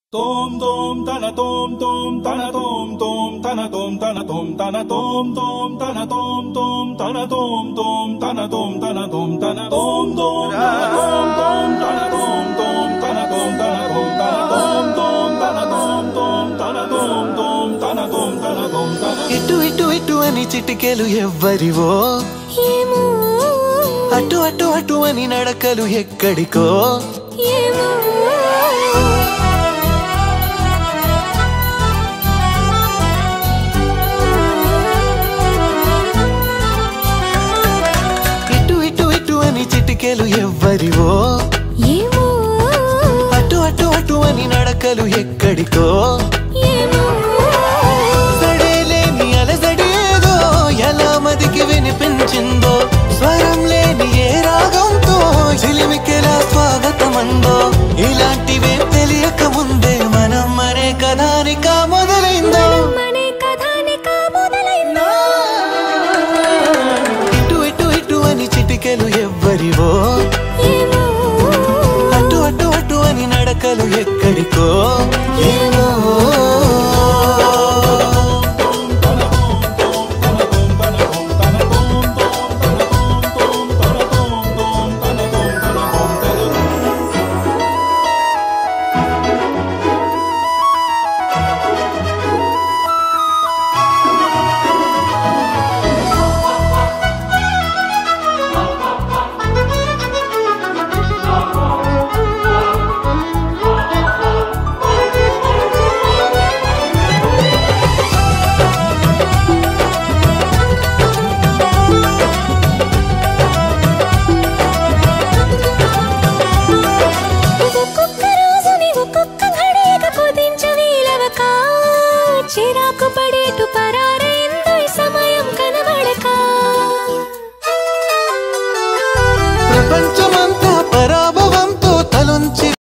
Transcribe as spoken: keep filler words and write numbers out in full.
Tom tom tana tom tom tana tom tom tana tom tana tom tana tom tom tana tom tom tana tom tom tana tom tana tom tana tom tom tana tom tom tana tom tom tana tom tana tom tom tana tom tom tana tom tom tana tom tana tom tana ఇటు ఇటు ఇటు అని చిటికెలు ఎవ్వరివో ఏమో అటు అటు అటు అని నడకలు ఎక్కడికో ఏమో ఇటు ఇటు ఇటు అని చిటికెలు ఎవ్వరివో ఏమో అటు అటు అటు అని నడకలు ఎక్కడికో ఏమో సడేలేని అలజడి ఏదో ఎలా మదికి వినిపించిందో స్వరం లేని ఏ రాగంతో చిలిమికెలా స్వాగతమందో ఇలాంటివే తెలియక ముందే మనం మరే కథానిక మొదలైందో మనే కథానిక మొదలైందో ఇటు ఇటు ఇటు అని చిటికెలు ఎవ్వరివో ఏమో అటు అటు అటు అని నడకలు ఎక్కడికో ఏమో చిరాకు పడేటు పరారైందో సమయం కనబడక ప్రపంచమంతా పరాభవంతో తలొంచి